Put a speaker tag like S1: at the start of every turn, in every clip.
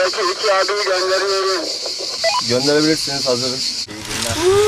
S1: Buradaki iki abiyi gönderiyorum.
S2: Gönderebilirsiniz, hazırız. İyi günler.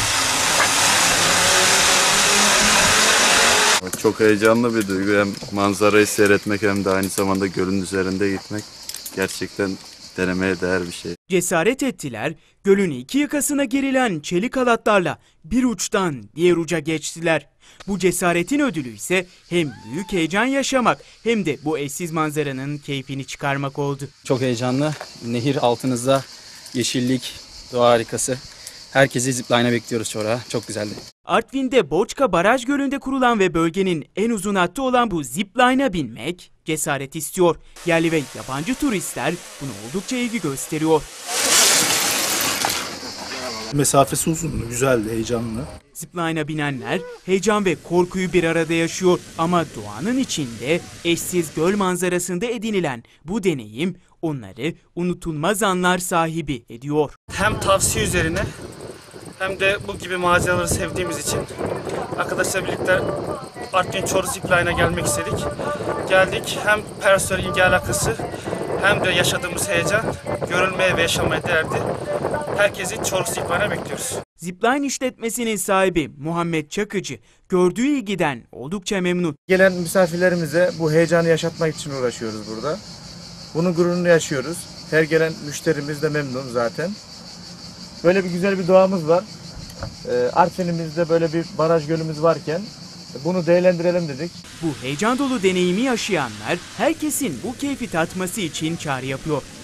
S2: Çok heyecanlı bir duygu. Hem manzarayı seyretmek hem de aynı zamanda gölün üzerinde gitmek gerçekten denemeye değer bir şey.
S3: Cesaret ettiler, gölün iki yakasına gerilen çelik halatlarla bir uçtan diğer uca geçtiler. Bu cesaretin ödülü ise hem büyük heyecan yaşamak hem de bu eşsiz manzaranın keyfini çıkarmak oldu.
S4: Çok heyecanlı. Nehir altınızda, yeşillik, doğa harikası. Herkesi zipline'a bekliyoruz Çorak'a. Çok güzeldi.
S3: Artvin'de Boçka Baraj Gölü'nde kurulan ve bölgenin en uzun hattı olan bu zipline'a binmek cesaret istiyor. Yerli ve yabancı turistler buna oldukça ilgi gösteriyor.
S5: Mesafesi uzun, güzeldi, heyecanlı.
S3: Zipline'a binenler heyecan ve korkuyu bir arada yaşıyor ama doğanın içinde eşsiz göl manzarasında edinilen bu deneyim onları unutulmaz anlar sahibi ediyor.
S6: Hem tavsiye üzerine hem de bu gibi maceraları sevdiğimiz için arkadaşlarla birlikte Artvin Çoruh Zipline'a gelmek istedik. Geldik, hem personel ilgi alakası hem de yaşadığımız heyecan görülmeye ve yaşamaya değerdi. Herkesi Çoruh Zipline'a bekliyoruz.
S3: Zipline işletmesinin sahibi Muhammed Çakıcı gördüğü ilgiden oldukça memnun.
S7: Gelen misafirlerimize bu heyecanı yaşatmak için uğraşıyoruz burada. Bunun gururunu yaşıyoruz. Her gelen müşterimiz de memnun zaten. Böyle bir güzel bir doğamız var. Artvin'imizde böyle bir baraj gölümüz varken bunu değerlendirelim dedik.
S3: Bu heyecan dolu deneyimi yaşayanlar herkesin bu keyfi tatması için çağrı yapıyor.